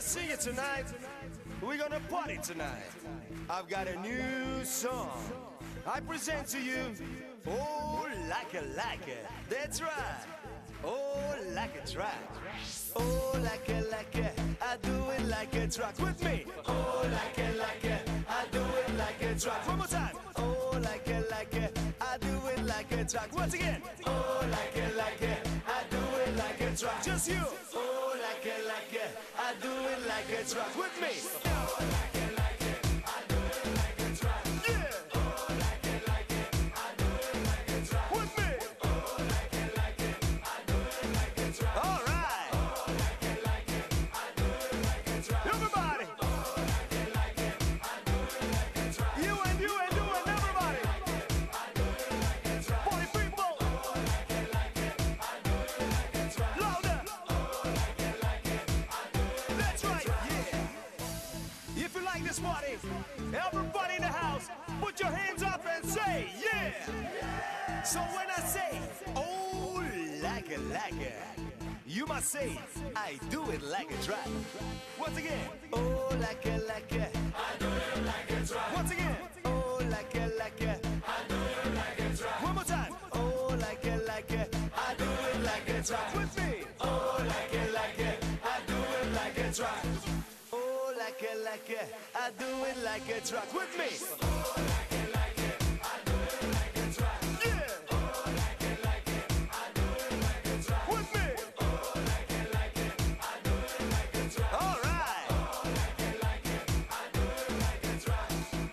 sing it tonight. We're gonna party tonight. I've got a new song. I present to you. Oh, like it. That's right. Oh, like a track. Oh, like it. I do it like a track. With me. Oh, like it. I do it like a track. One more time. Oh, like it. I do it like a track. Once again. Oh, like it. I do it like a track. Just you. Oh, like it. I do it like a track. With me. Oh, like it. I do it like a track. Yeah. Oh, like it. I do it like a track. With me. Oh, like it. I do it like a track. All right. Oh, like it. I do it like a track. Everybody. Oh, like it. I do it like a track. You and everybody. I do it like a track. Party people. Oh, like it. I do it like a track. Louder. Oh, like it. I do it. That's right. Yeah. If you like this party, everybody in the house, put your hands up and say yeah. So when I say oh like it, you must say I do it like a track. Once again, oh like it, I do it like a track. Once again, oh like it, I do it like a track. One more time, oh like it, I do it like a track. With me, oh like it, I do it like a track. Oh like it, I do it like a track. With me, oh like it, I do it like a track. Yeah. Oh like it, I do it like a track. With me, oh like it, I do it like a track. All right. Oh like it, I do it like a track.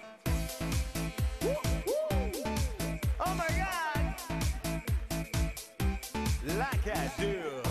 Woo, woo. Oh my God, like I do.